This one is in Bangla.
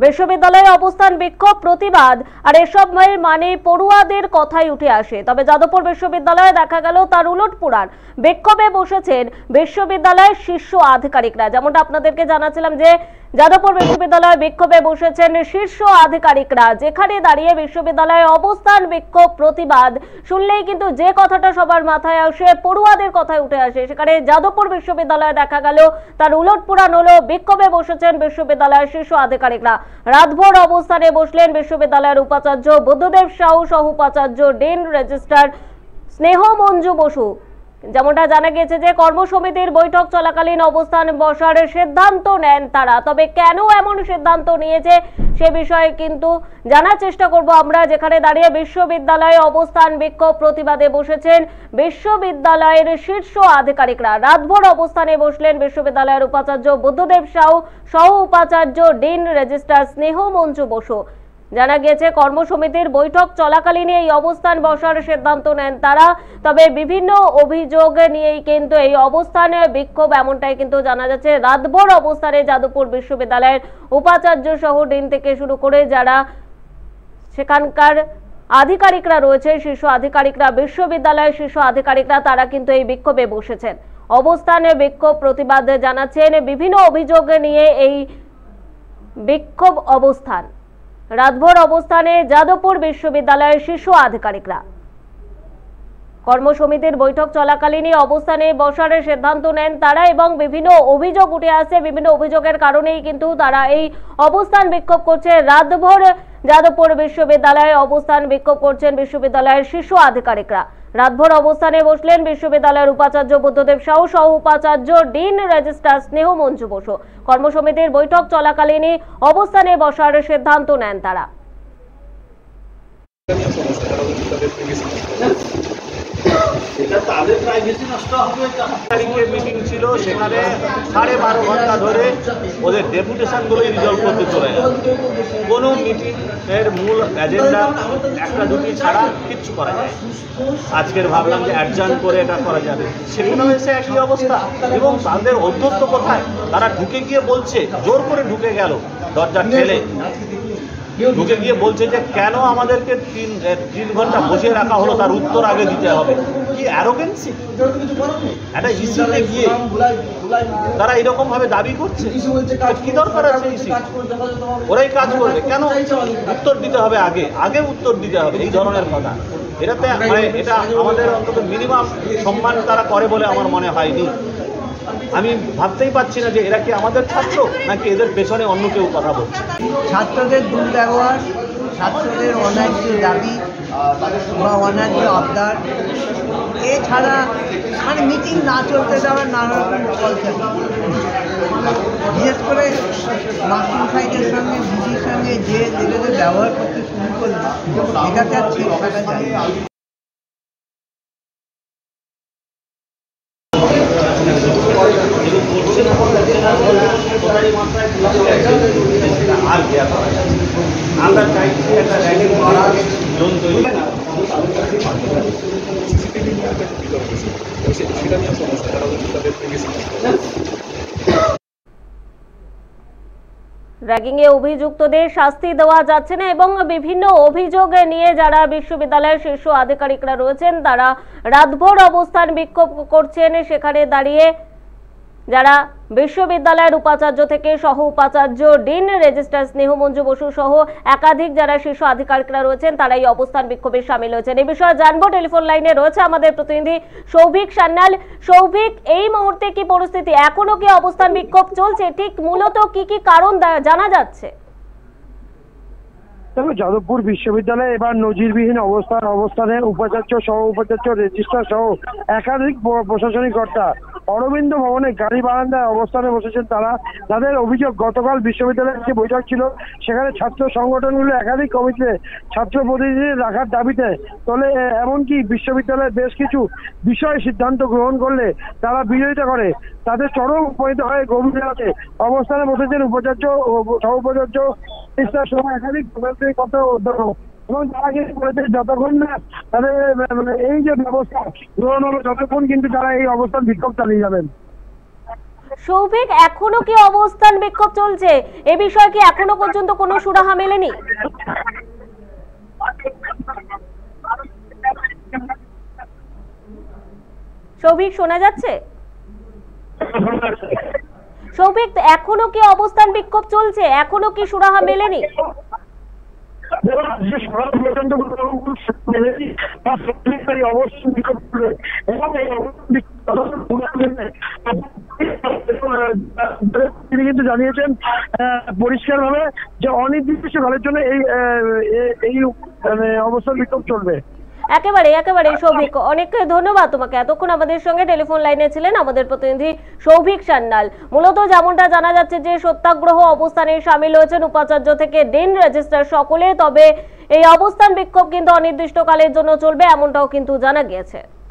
বিশ্ববিদ্যালয়ে অবস্থান বিক্ষোভ প্রতিবাদ আর এসব মানে পড়ুয়াদের কথাই উঠে আসে। তবে যাদবপুর বিশ্ববিদ্যালয়ে দেখা গেল তার উলট পুরাণ। বিক্ষোভে বসেছেন বিশ্ববিদ্যালয়ের শীর্ষ আধিকারিকরা। যেমনটা আপনাদেরকে জানাচ্ছিলাম যে যাদবপুর বিশ্ববিদ্যালয়ে বিক্ষোভে বসেছেন শীর্ষ আধিকারিকরা, যেখানে দাঁড়িয়ে বিশ্ববিদ্যালয়ে অবস্থান বিক্ষোভ প্রতিবাদ শুনলেই কিন্তু যে কথাটা সবার মাথায় আসে পড়ুয়াদের কথায় উঠে আসে। সেখানে যাদবপুর বিশ্ববিদ্যালয়ে দেখা গেল তার উলট পুরাণ হলো। বিক্ষোভে বসেছেন বিশ্ববিদ্যালয়ের শীর্ষ আধিকারিকরা। রাতভর অবস্থানে বসলেন বিশ্ববিদ্যালয়ের উপাচার্য বুদ্ধদেব সাহু সহ উপাচার্য ডিন রেজিস্ট্রার স্নেহ মঞ্জু বসু। যেমনটা জানা গেছে যে কর্মসমিতির বৈঠক চলাকালীন অবস্থান বসার সিদ্ধান্ত নেন তারা। তবে কেন এমন সিদ্ধান্ত নিয়েছে সে বিষয়ে কিন্তু জানার চেষ্টা করব আমরা, যেখানে দাঁড়িয়ে বিশ্ববিদ্যালয়ে অবস্থান বিক্ষোভ প্রতিবাদে বসেছেন বিশ্ববিদ্যালয়ের শীর্ষ আধিকারিকরা। রাতভর অবস্থানে বসলেন বিশ্ববিদ্যালয়ের উপাচার্য বুদ্ধদেব সাহু সহ উপাচার্য ডিন রেজিস্ট্রার স্নেহ মঞ্জু বসু। জানা গেছে কর্মসমিতির বৈঠক চলাকালীন এই অবস্থান বসার সিদ্ধান্ত নেন তারা। তবে বিভিন্ন অভিযোগ নিয়েই কিন্তু এই অবস্থানে বিক্ষোভ, এমনটাই কিন্তু জানা যাচ্ছে। রাতভর অবস্থানে যাদবপুর বিশ্ববিদ্যালয়ের উপাচার্য সহ ডিন থেকে শুরু করে যারা সেখানকার আধিকারিকরা রয়েছে, শীর্ষ আধিকারিকরা, বিশ্ববিদ্যালয়ের শীর্ষ আধিকারিকরা, তারা কিন্তু এই বিক্ষোভে বসেছেন। অবস্থানে বিক্ষোভ প্রতিবাদ জানাচ্ছেন। বিভিন্ন অভিযোগ নিয়ে এই বিক্ষোভ অবস্থান। রাতভর অবস্থানে যাদবপুর বিশ্ববিদ্যালয়ের শীর্ষ আধিকারিকরা। কর্মসমিতির বৈঠক চলাকালীনই অবস্থানে বসার সিদ্ধান্ত নেন তারা এবং বিভিন্ন অভিযোগ উঠে আসে। বিভিন্ন অভিযোগের কারণেই কিন্তু তারা এই অবস্থান বিক্ষোভ করছে। রাতভর যাদবপুর বিশ্ববিদ্যালয়ে অবস্থান বিক্ষোভ করছেন বিশ্ববিদ্যালয়ের শীর্ষ আধিকারিকরা। রাতভর অবস্থানে বসলেন বিশ্ববিদ্যালয়ের উপাচার্য বুদ্ধদেব সাহু সহ উপাচার্য ডিন রেজিস্ট্রার স্নেহ মঞ্জু বসু। কর্মসমিতির বৈঠক চলাকালীনই অবস্থানে বসার সিদ্ধান্ত নেন তারা। মিটিং ছিল, সেখানে 12.5 ঘন্টা ধরে ওদের ডেপুটেশন গুলোই রিজলভ করতে চলে যায়। কোনো মিটিং এর মূল এজেন্ডা একটা দুটি ছাড়া কিচ্ছু করা যায়। আজকের ভাবলাম যে অ্যাডজার্ন করে এটা করা যাবে, সেখানেও এসে একই অবস্থা। এবং তাদের অধ্যক্ষ কোথায়, তারা ঢুকে গিয়ে বলছে, জোর করে ঢুকে গেল দরজা ঠেলে ঢুকে গিয়ে বলছে যে কেন আমাদেরকে 3 ঘন্টা বসিয়ে রাখা হলো, তার উত্তর আগে দিতে হবে। কি অ্যারোগেন্সি! একটা ইস্যুতে গিয়ে তারা এরকম ভাবে দাবি করছে, কি দরকার আছে? ওরাই কাজ করবে, কেন উত্তর দিতে হবে? আগে উত্তর দিতে হবে, এই ধরনের কথা। এটাতে এটা আমাদের অন্তত মিনিমাম সম্মান তারা করে বলে আমার মনে হয়নি। আমি ভাবতেই পারছি না যে এরা কি আমাদের ছাত্র নাকি এদের পেছনে অন্য কেউ কথা বলছে। ছাত্রদের দুর্ব্যবহার, ছাত্রদের অন্যায্য দাবি বা অন্যায্য আবদার, এছাড়া মানে মিটিং না চলতে দেওয়ার নানা রকম কলচার, বিশেষ করে মাস্টার সাহেবের সঙ্গে ভিসির সঙ্গে যে লেভেলে ব্যবহার করতে শুরু করলো, এটাতে আর ঠিক থাকা যায় না। আমরা চাইছি একটা র্যাগিং করা জোন তৈরি। র্যাগিংয়ে অভিযুক্তদের শাস্তি দেওয়া যাচ্ছে না এবং বিভিন্ন অভিযোগ নিয়ে যারা বিশ্ববিদ্যালয়ের শীর্ষ আধিকারিকরা রয়েছেন তারা রাতভর অবস্থান বিক্ষোভ করছেন। সেখানে দাঁড়িয়ে যারা বিশ্ববিদ্যালয়ের উপাচার্য থেকে সহ উপাচার্য ডিন রেজিস্ট্রার স্নেহ মঞ্জু বসু সহ একাধিক যারা শীর্ষ আধিকারিকরা রয়েছেন তারা এই অবস্থান বিক্ষোভে সামিল হয়েছেন। এই বিষয়ে জানবো, টেলিফোন লাইনে রয়েছে আমাদের প্রতিনিধি সৌভিক সান্যাল। সৌভিক, এই মুহূর্তে কি পরিস্থিতি? এখনো কি অবস্থান বিক্ষোভ চলছে? ঠিক মূলত কি কি কারণ জানা যাচ্ছে? তবে যাদবপুর বিশ্ববিদ্যালয়ে এবার নজিরবিহীন অবস্থানে উপাচার্য সহ উপাচার্য রেজিস্ট্রার সহ একাধিক প্রশাসনিক কর্তা অরবিন্দ ভবনে গাড়ি বারান্দায় অবস্থানে বসেছেন তারা। তাদের অভিযোগ, গতকাল বিশ্ববিদ্যালয়ের যে বৈঠক ছিল সেখানে ছাত্র সংগঠনগুলো একাধিক কমিটিতে ছাত্র প্রতিনিধি রাখার দাবিতে তোলে। এমনকি বিশ্ববিদ্যালয়ের বেশ কিছু বিষয় সিদ্ধান্ত গ্রহণ করলে তারা বিরোধিতা করে। তাদের চরম উপনীত হয়ে গভীর রাতে অবস্থানে বসেছেন উপাচার্য ও সহ উপাচার্য সহ একাধিক কথা অধ্যাপক। এবং তারা কিন্তু বলেছে যতক্ষণ না তাদের এই যে ব্যবস্থা গ্রহণ হবে ততক্ষণ কিন্তু তারা এই অবস্থান বিক্ষোভ চালিয়ে যাবেন। সৌভিক, এখনো কি অবস্থান বিক্ষোভ চলছে? এ বিষয়ে কি এখনো পর্যন্ত কোনো সুরাহা মেলেনি? সৌভিক, শোনা যাচ্ছে? সৌভিক, এখনো কি অবস্থান বিক্ষোভ চলছে? এখনো কি সুরাহা মেলেনি? তিনি কিন্তু জানিয়েছেন পরিষ্কার ভাবে যে অনির্দিষ্টকালের জন্য এই অবস্থান বিক্ষোভ চলবে। একেবারে সৌভিক, অনেক ধন্যবাদ তোমাকে। এতক্ষণ আমাদের সঙ্গে টেলিফোন লাইনে ছিলেন আমাদের প্রতিনিধি সৌভিক সান্যাল। মূলত যেমনটা জানা যাচ্ছে যে সত্যাগ্রহ অবস্থানে সামিল হয়েছেন উপাচার্য থেকে ডিন রেজিস্ট্রার সকলে, তবে এই অবস্থান বিক্ষোভ কিন্তু অনির্দিষ্টকালের জন্য চলবে এমনটাও কিন্তু জানা গিয়েছে।